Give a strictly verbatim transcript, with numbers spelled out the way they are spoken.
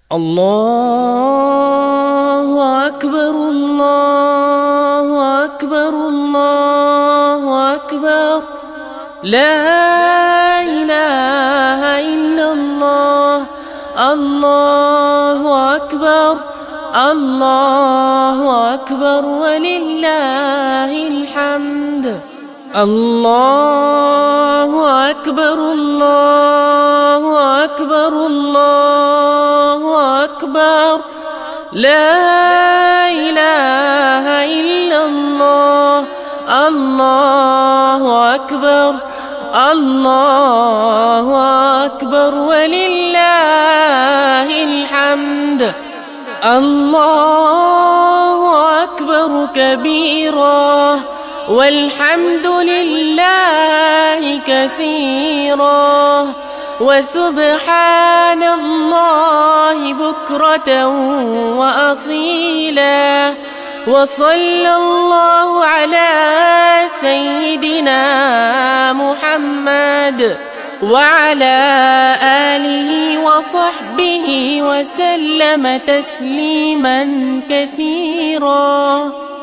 الله أكبر الله أكبر الله أكبر لا إله إلا الله. الله أكبر الله أكبر ولله الحمد. الله أكبر الله أكبر الله أكبر لا إله إلا الله. الله أكبر الله أكبر ولله الحمد. الله أكبر كبيرا والحمد لله كثيرا وسبحان الله بكرة وأصيلا. وصلى الله على سيدنا محمد وعلى آله وصحبه وسلم تسليما كثيرا.